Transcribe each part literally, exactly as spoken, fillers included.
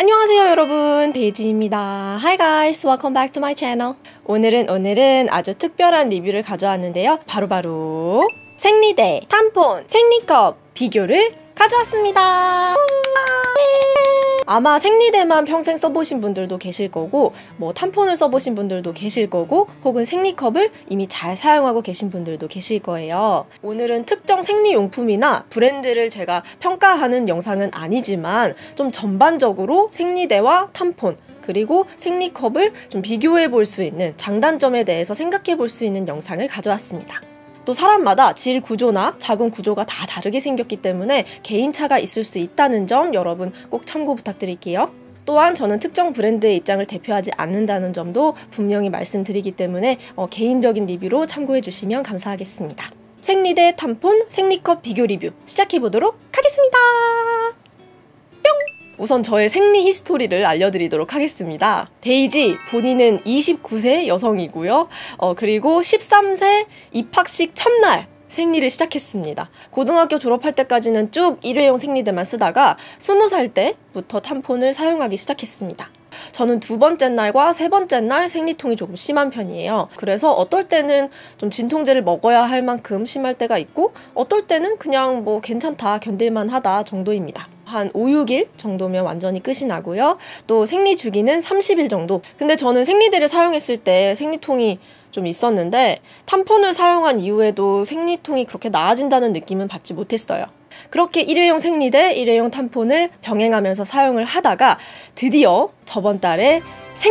안녕하세요 여러분, 데이지입니다. Hi guys, welcome back to my channel. 오늘은 오늘은 아주 특별한 리뷰를 가져왔는데요. 바로바로 생리대, 탐폰, 생리컵 비교를 가져왔습니다. 아마 생리대만 평생 써보신 분들도 계실 거고, 뭐 탐폰을 써보신 분들도 계실 거고, 혹은 생리컵을 이미 잘 사용하고 계신 분들도 계실 거예요. 오늘은 특정 생리용품이나 브랜드를 제가 평가하는 영상은 아니지만 좀 전반적으로 생리대와 탐폰, 그리고 생리컵을 좀 비교해 볼 수 있는 장단점에 대해서 생각해 볼 수 있는 영상을 가져왔습니다. 또 사람마다 질 구조나 자궁 구조가 다 다르게 생겼기 때문에 개인차가 있을 수 있다는 점 여러분 꼭 참고 부탁드릴게요. 또한 저는 특정 브랜드의 입장을 대표하지 않는다는 점도 분명히 말씀드리기 때문에 어, 개인적인 리뷰로 참고해 주시면 감사하겠습니다. 생리대, 탐폰, 생리컵 비교 리뷰 시작해보도록 하겠습니다. 뿅! 우선 저의 생리 히스토리를 알려드리도록 하겠습니다. 데이지 본인은 이십구 세 여성이고요. 어, 그리고 십삼 세 입학식 첫날 생리를 시작했습니다. 고등학교 졸업할 때까지는 쭉 일회용 생리대만 쓰다가 스무 살 때부터 탐폰을 사용하기 시작했습니다. 저는 두 번째 날과 세 번째 날 생리통이 조금 심한 편이에요. 그래서 어떨 때는 좀 진통제를 먹어야 할 만큼 심할 때가 있고, 어떨 때는 그냥 뭐 괜찮다, 견딜만 하다 정도입니다. 한 오, 육 일 정도면 완전히 끝이 나고요. 또 생리 주기는 삼십 일 정도. 근데 저는 생리대를 사용했을 때 생리통이 좀 있었는데 탐폰을 사용한 이후에도 생리통이 그렇게 나아진다는 느낌은 받지 못했어요. 그렇게 일회용 생리대, 일회용 탐폰을 병행하면서 사용을 하다가 드디어 저번 달에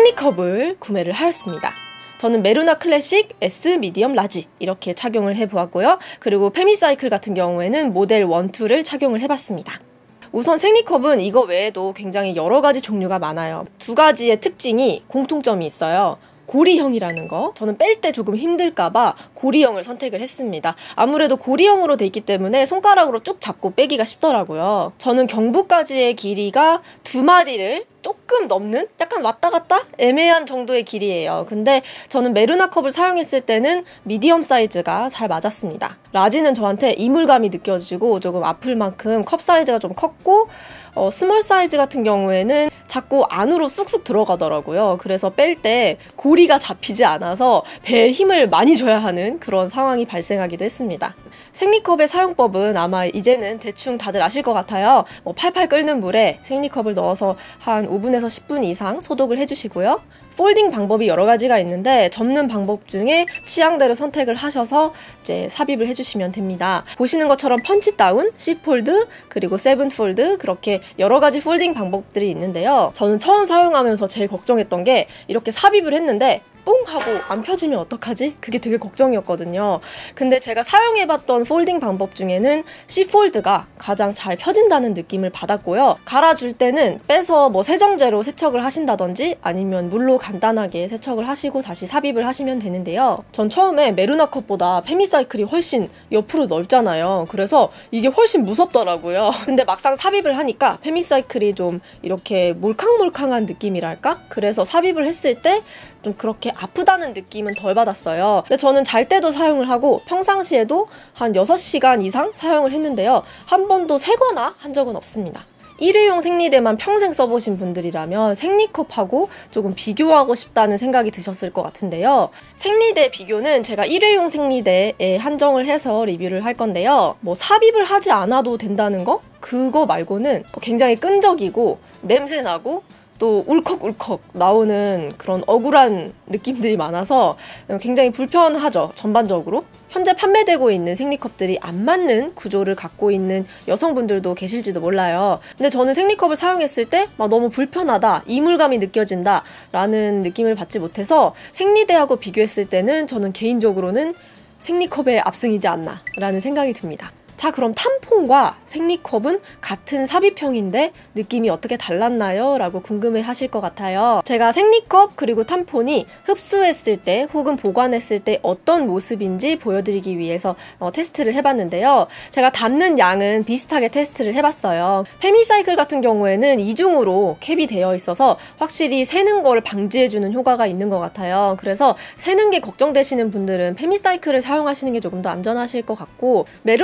생리컵을 구매를 하였습니다. 저는 메루나 클래식, S, 미디엄, 라지 이렇게 착용을 해보았고요. 그리고 페미사이클 같은 경우에는 모델 일, 이를 착용을 해봤습니다. 우선 생리컵은 이거 외에도 굉장히 여러 가지 종류가 많아요. 두 가지의 특징이 공통점이 있어요. 고리형이라는 거. 저는 뺄 때 조금 힘들까봐 고리형을 선택을 했습니다. 아무래도 고리형으로 돼 있기 때문에 손가락으로 쭉 잡고 빼기가 쉽더라고요. 저는 경부까지의 길이가 두 마디를 조금 넘는? 약간 왔다 갔다? 애매한 정도의 길이에요. 근데 저는 메루나 컵을 사용했을 때는 미디엄 사이즈가 잘 맞았습니다. 라지는 저한테 이물감이 느껴지고 조금 아플 만큼 컵 사이즈가 좀 컸고, 어, 스몰 사이즈 같은 경우에는 자꾸 안으로 쑥쑥 들어가더라고요. 그래서 뺄 때 고리가 잡히지 않아서 배에 힘을 많이 줘야 하는 그런 상황이 발생하기도 했습니다. 생리컵의 사용법은 아마 이제는 대충 다들 아실 것 같아요. 뭐 팔팔 끓는 물에 생리컵을 넣어서 한 오 분에서 십 분 이상 소독을 해주시고요. 폴딩 방법이 여러 가지가 있는데 접는 방법 중에 취향대로 선택을 하셔서 이제 삽입을 해주시면 됩니다. 보시는 것처럼 펀치 다운, C 폴드, 그리고 세븐 폴드 그렇게 여러 가지 폴딩 방법들이 있는데요. 저는 처음 사용하면서 제일 걱정했던 게 이렇게 삽입을 했는데 뽕 하고 안 펴지면 어떡하지? 그게 되게 걱정이었거든요. 근데 제가 사용해봤던 폴딩 방법 중에는 C 폴드가 가장 잘 펴진다는 느낌을 받았고요. 갈아줄 때는 빼서 뭐 세정제로 세척을 하신다든지 아니면 물로 간단하게 세척을 하시고 다시 삽입을 하시면 되는데요. 전 처음에 메루나 컵보다 페미사이클이 훨씬 옆으로 넓잖아요. 그래서 이게 훨씬 무섭더라고요. 근데 막상 삽입을 하니까 페미사이클이 좀 이렇게 몰캉몰캉한 느낌이랄까? 그래서 삽입을 했을 때 좀 그렇게 아프다는 느낌은 덜 받았어요. 근데 저는 잘 때도 사용을 하고 평상시에도 한 여섯 시간 이상 사용을 했는데요. 한 번도 새거나 한 적은 없습니다. 일회용 생리대만 평생 써보신 분들이라면 생리컵하고 조금 비교하고 싶다는 생각이 드셨을 것 같은데요. 생리대 비교는 제가 일회용 생리대에 한정을 해서 리뷰를 할 건데요. 뭐 삽입을 하지 않아도 된다는 거? 그거 말고는 굉장히 끈적이고 냄새나고 또 울컥울컥 나오는 그런 억울한 느낌들이 많아서 굉장히 불편하죠, 전반적으로. 현재 판매되고 있는 생리컵들이 안 맞는 구조를 갖고 있는 여성분들도 계실지도 몰라요. 근데 저는 생리컵을 사용했을 때 막 너무 불편하다, 이물감이 느껴진다 라는 느낌을 받지 못해서 생리대하고 비교했을 때는 저는 개인적으로는 생리컵의 압승이지 않나 라는 생각이 듭니다. 자, 그럼 탐폰과 생리컵은 같은 삽입형인데 느낌이 어떻게 달랐나요? 라고 궁금해 하실 것 같아요. 제가 생리컵 그리고 탐폰이 흡수했을 때 혹은 보관했을 때 어떤 모습인지 보여드리기 위해서 어, 테스트를 해봤는데요. 제가 담는 양은 비슷하게 테스트를 해봤어요. 페미사이클 같은 경우에는 이중으로 캡이 되어 있어서 확실히 새는 거를 방지해주는 효과가 있는 것 같아요. 그래서 새는 게 걱정되시는 분들은 페미사이클을 사용하시는 게 조금 더 안전하실 것 같고, 메루나 컵 같은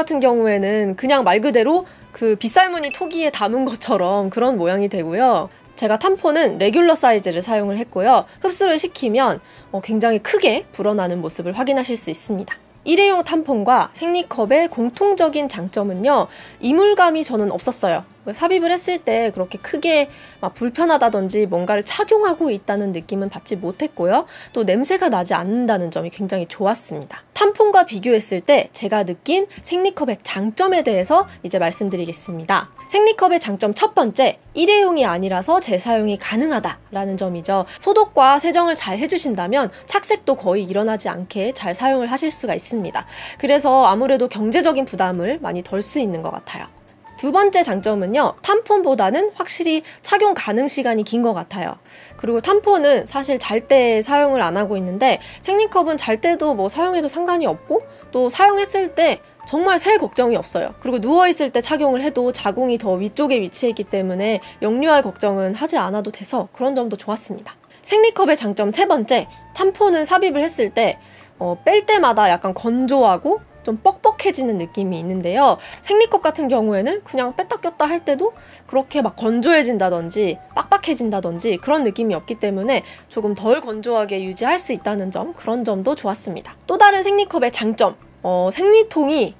같은 경우에는 그냥 말 그대로 그 빗살무늬 토기에 담은 것처럼 그런 모양이 되고요. 제가 탐폰은 레귤러 사이즈를 사용을 했고요. 흡수를 시키면 어, 굉장히 크게 불어나는 모습을 확인하실 수 있습니다. 일회용 탐폰과 생리컵의 공통적인 장점은요, 이물감이 저는 없었어요. 삽입을 했을 때 그렇게 크게 막 불편하다든지 뭔가를 착용하고 있다는 느낌은 받지 못했고요. 또 냄새가 나지 않는다는 점이 굉장히 좋았습니다. 탐폰과 비교했을 때 제가 느낀 생리컵의 장점에 대해서 이제 말씀드리겠습니다. 생리컵의 장점 첫 번째, 일회용이 아니라서 재사용이 가능하다라는 점이죠. 소독과 세정을 잘 해주신다면 착색도 거의 일어나지 않게 잘 사용을 하실 수가 있습니다. 그래서 아무래도 경제적인 부담을 많이 덜 수 있는 것 같아요. 두 번째 장점은요, 탐폰보다는 확실히 착용 가능 시간이 긴 것 같아요. 그리고 탐폰은 사실 잘 때 사용을 안 하고 있는데 생리컵은 잘 때도 뭐 사용해도 상관이 없고 또 사용했을 때 정말 새 걱정이 없어요. 그리고 누워있을 때 착용을 해도 자궁이 더 위쪽에 위치해 있기 때문에 역류할 걱정은 하지 않아도 돼서 그런 점도 좋았습니다. 생리컵의 장점 세 번째, 탐폰은 삽입을 했을 때 어, 뺄 때마다 약간 건조하고 좀 뻑뻑해지는 느낌이 있는데요. 생리컵 같은 경우에는 그냥 뺐다 꼈다 할 때도 그렇게 막 건조해진다든지 빡빡해진다든지 그런 느낌이 없기 때문에 조금 덜 건조하게 유지할 수 있다는 점, 그런 점도 좋았습니다. 또 다른 생리컵의 장점, 어, 생리통이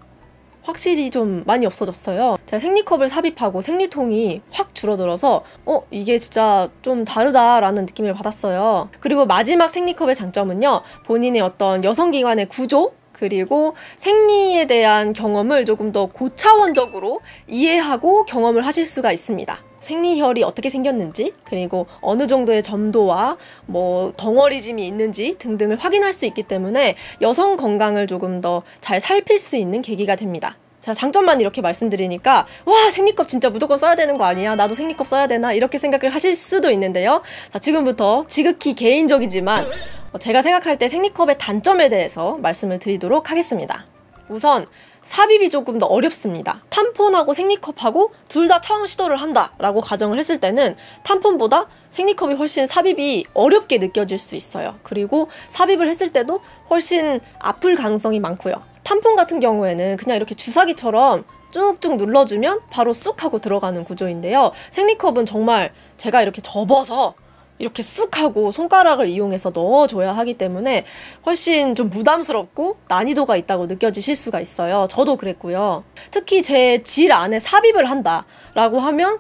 확실히 좀 많이 없어졌어요. 제가 생리컵을 삽입하고 생리통이 확 줄어들어서 어? 이게 진짜 좀 다르다라는 느낌을 받았어요. 그리고 마지막 생리컵의 장점은요, 본인의 어떤 여성기관의 구조, 그리고 생리에 대한 경험을 조금 더 고차원적으로 이해하고 경험을 하실 수가 있습니다. 생리혈이 어떻게 생겼는지, 그리고 어느 정도의 점도와 뭐 덩어리짐이 있는지 등등을 확인할 수 있기 때문에 여성 건강을 조금 더 잘 살필 수 있는 계기가 됩니다. 제가 장점만 이렇게 말씀드리니까 와, 생리컵 진짜 무조건 써야 되는 거 아니야? 나도 생리컵 써야 되나? 이렇게 생각을 하실 수도 있는데요. 자, 지금부터 지극히 개인적이지만 제가 생각할 때 생리컵의 단점에 대해서 말씀을 드리도록 하겠습니다. 우선 삽입이 조금 더 어렵습니다. 탐폰하고 생리컵하고 둘 다 처음 시도를 한다라고 가정을 했을 때는 탐폰보다 생리컵이 훨씬 삽입이 어렵게 느껴질 수 있어요. 그리고 삽입을 했을 때도 훨씬 아플 가능성이 많고요. 탐폰 같은 경우에는 그냥 이렇게 주사기처럼 쭉쭉 눌러주면 바로 쑥 하고 들어가는 구조인데요. 생리컵은 정말 제가 이렇게 접어서 이렇게 쑥 하고 손가락을 이용해서 넣어줘야 하기 때문에 훨씬 좀 부담스럽고 난이도가 있다고 느껴지실 수가 있어요. 저도 그랬고요. 특히 제 질 안에 삽입을 한다라고 하면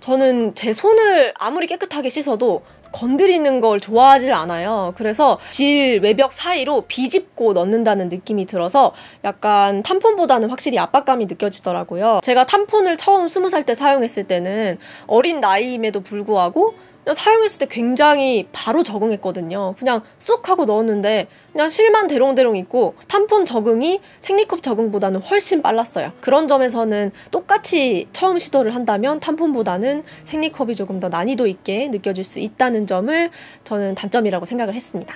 저는 제 손을 아무리 깨끗하게 씻어도 건드리는 걸 좋아하질 않아요. 그래서 질 외벽 사이로 비집고 넣는다는 느낌이 들어서 약간 탐폰보다는 확실히 압박감이 느껴지더라고요. 제가 탐폰을 처음 스무 살 때 사용했을 때는 어린 나이임에도 불구하고 그냥 사용했을 때 굉장히 바로 적응했거든요. 그냥 쑥 하고 넣었는데 그냥 실만 대롱대롱 있고 탐폰 적응이 생리컵 적응보다는 훨씬 빨랐어요. 그런 점에서는 똑같이 처음 시도를 한다면 탐폰보다는 생리컵이 조금 더 난이도 있게 느껴질 수 있다는 점을 저는 단점이라고 생각을 했습니다.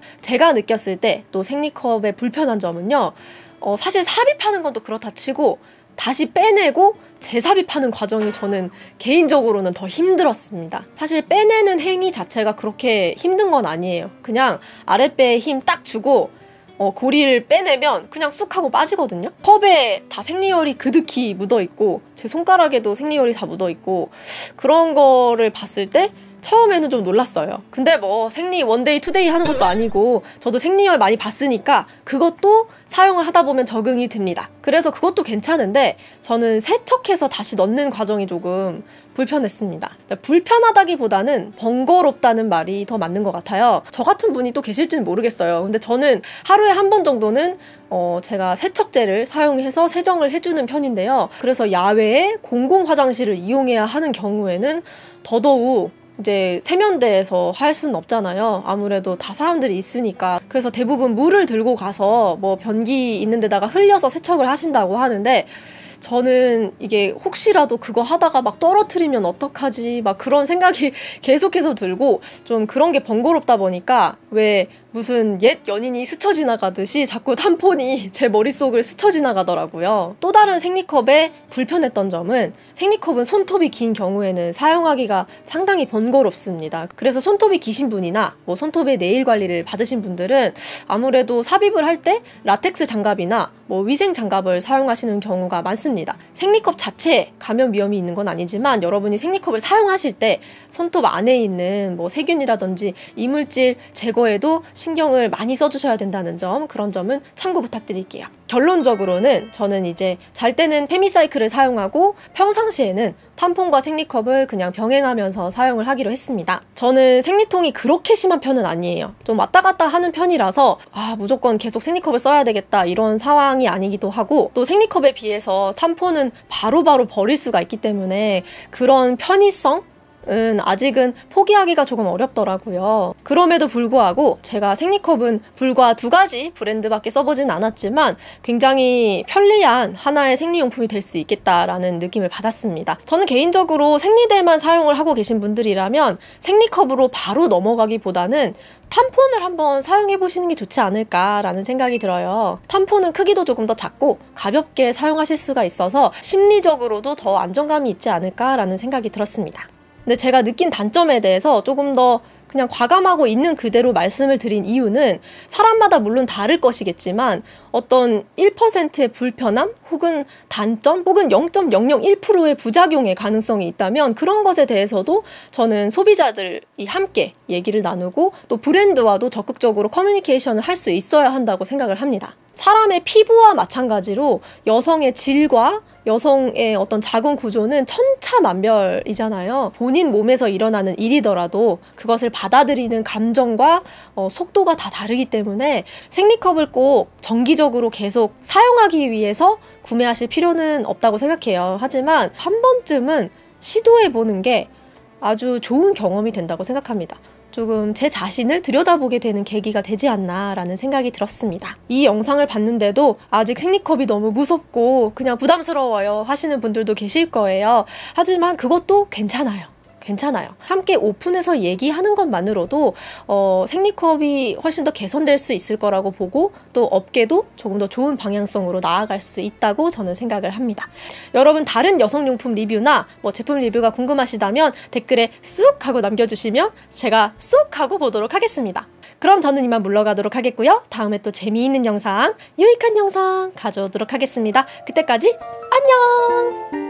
제가 느꼈을 때 또 생리컵의 불편한 점은요, 어, 사실 삽입하는 것도 그렇다 치고 다시 빼내고 재삽입하는 과정이 저는 개인적으로는 더 힘들었습니다. 사실 빼내는 행위 자체가 그렇게 힘든 건 아니에요. 그냥 아랫배에 힘 딱 주고 어, 고리를 빼내면 그냥 쑥 하고 빠지거든요. 컵에 다 생리혈이 그득히 묻어있고 제 손가락에도 생리혈이 다 묻어있고 그런 거를 봤을 때 처음에는 좀 놀랐어요. 근데 뭐 생리 원데이 투데이 하는 것도 아니고 저도 생리혈 많이 봤으니까 그것도 사용을 하다 보면 적응이 됩니다. 그래서 그것도 괜찮은데 저는 세척해서 다시 넣는 과정이 조금 불편했습니다. 불편하다기보다는 번거롭다는 말이 더 맞는 것 같아요. 저 같은 분이 또 계실지는 모르겠어요. 근데 저는 하루에 한 번 정도는 어 제가 세척제를 사용해서 세정을 해주는 편인데요. 그래서 야외에 공공 화장실을 이용해야 하는 경우에는 더더욱 이제 세면대에서 할 수는 없잖아요. 아무래도 다 사람들이 있으니까. 그래서 대부분 물을 들고 가서 뭐 변기 있는 데다가 흘려서 세척을 하신다고 하는데 저는 이게 혹시라도 그거 하다가 막 떨어뜨리면 어떡하지 막 그런 생각이 계속해서 들고 좀 그런 게 번거롭다 보니까 왜 무슨 옛 연인이 스쳐 지나가듯이 자꾸 탐폰이 제 머릿속을 스쳐 지나가더라고요. 또 다른 생리컵에 불편했던 점은 생리컵은 손톱이 긴 경우에는 사용하기가 상당히 번거롭습니다. 그래서 손톱이 기신 분이나 뭐 손톱에 네일 관리를 받으신 분들은 아무래도 삽입을 할 때 라텍스 장갑이나 뭐 위생 장갑을 사용하시는 경우가 많습니다. 생리컵 자체에 감염 위험이 있는 건 아니지만 여러분이 생리컵을 사용하실 때 손톱 안에 있는 뭐 세균이라든지 이물질 제거에도 신경을 많이 써주셔야 된다는 점, 그런 점은 참고 부탁드릴게요. 결론적으로는 저는 이제 잘 때는 페미사이클을 사용하고 평상시에는 탐폰과 생리컵을 그냥 병행하면서 사용을 하기로 했습니다. 저는 생리통이 그렇게 심한 편은 아니에요. 좀 왔다 갔다 하는 편이라서 아 무조건 계속 생리컵을 써야 되겠다 이런 상황이 아니기도 하고, 또 생리컵에 비해서 탐폰은 바로바로 버릴 수가 있기 때문에 그런 편의성? 은 아직은 포기하기가 조금 어렵더라고요. 그럼에도 불구하고 제가 생리컵은 불과 두 가지 브랜드밖에 써보진 않았지만 굉장히 편리한 하나의 생리용품이 될 수 있겠다라는 느낌을 받았습니다. 저는 개인적으로 생리대만 사용을 하고 계신 분들이라면 생리컵으로 바로 넘어가기보다는 탐폰을 한번 사용해 보시는 게 좋지 않을까라는 생각이 들어요. 탐폰은 크기도 조금 더 작고 가볍게 사용하실 수가 있어서 심리적으로도 더 안정감이 있지 않을까라는 생각이 들었습니다. 근데 제가 느낀 단점에 대해서 조금 더 그냥 과감하고 있는 그대로 말씀을 드린 이유는 사람마다 물론 다를 것이겠지만 어떤 일 퍼센트의 불편함 혹은 단점 혹은 영 점 영영일 퍼센트의 부작용의 가능성이 있다면 그런 것에 대해서도 저는 소비자들이 함께 얘기를 나누고 또 브랜드와도 적극적으로 커뮤니케이션을 할 수 있어야 한다고 생각을 합니다. 사람의 피부와 마찬가지로 여성의 질과 여성의 어떤 자궁 구조는 천차만별이잖아요. 본인 몸에서 일어나는 일이더라도 그것을 받아들이는 감정과 어, 속도가 다 다르기 때문에 생리컵을 꼭 정기적으로 계속 사용하기 위해서 구매하실 필요는 없다고 생각해요. 하지만 한 번쯤은 시도해보는 게 아주 좋은 경험이 된다고 생각합니다. 조금 제 자신을 들여다보게 되는 계기가 되지 않나라는 생각이 들었습니다. 이 영상을 봤는데도 아직 생리컵이 너무 무섭고 그냥 부담스러워요 하시는 분들도 계실 거예요. 하지만 그것도 괜찮아요. 괜찮아요. 함께 오픈해서 얘기하는 것만으로도 어, 생리컵이 훨씬 더 개선될 수 있을 거라고 보고 또 업계도 조금 더 좋은 방향성으로 나아갈 수 있다고 저는 생각을 합니다. 여러분 다른 여성용품 리뷰나 뭐 제품 리뷰가 궁금하시다면 댓글에 쑥 하고 남겨주시면 제가 쑥 하고 보도록 하겠습니다. 그럼 저는 이만 물러가도록 하겠고요. 다음에 또 재미있는 영상, 유익한 영상 가져오도록 하겠습니다. 그때까지 안녕!